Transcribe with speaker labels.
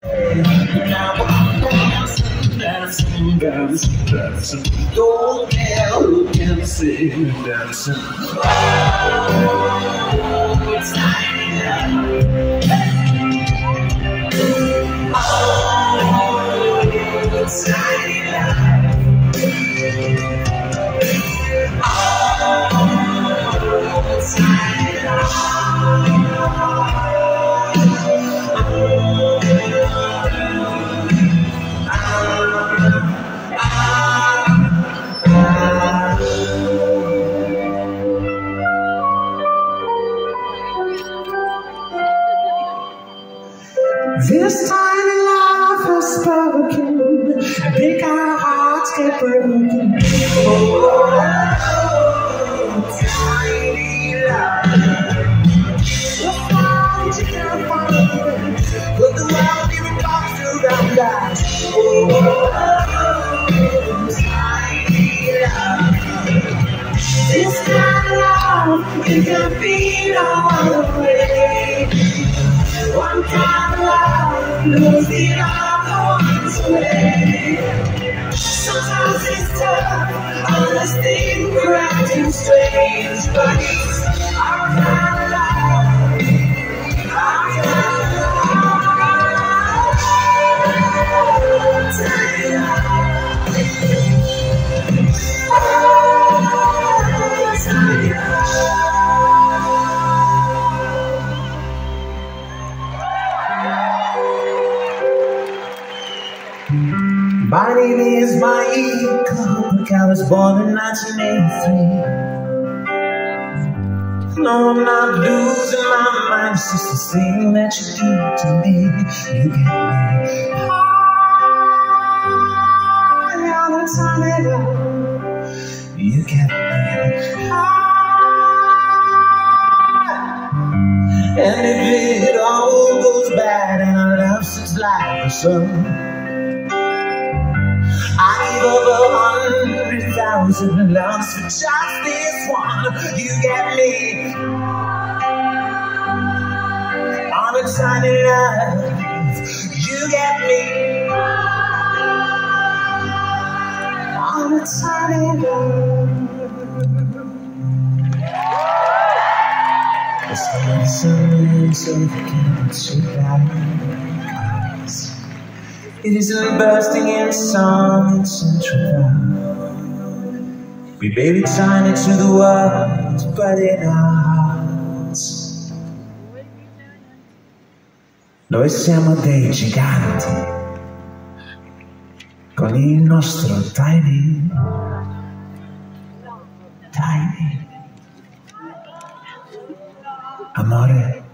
Speaker 1: Now I'm dancing, dancing. Don't care who can see me dancing. Oh, it's this tiny love has spoken, big our hearts get broken. Oh, tiny love, we'll find you can't find, but the world even talks around us. Oh, tiny love, this kind of love, you can feel all the way. One kind of love, losing all the ones away. Sometimes it's tough, others think we're acting strange, but it's our kind of love, our kind of love. Tiny love, oh, tiny love. My name is Michael, I was born in 1983. No, I'm not losing my mind, it's just the thing that you do to me. You get me high on a tiny love. You get me high. And if it all goes bad and our love sits like the sun, I give up 100,000 loves for just this one. You get me on a tiny love. You get me on a tiny love. It's the sun so can't survive. It isn't bursting in song in Central Park. We baby trying it to the world, but in our hearts noi siamo dei giganti con il nostro tiny amore.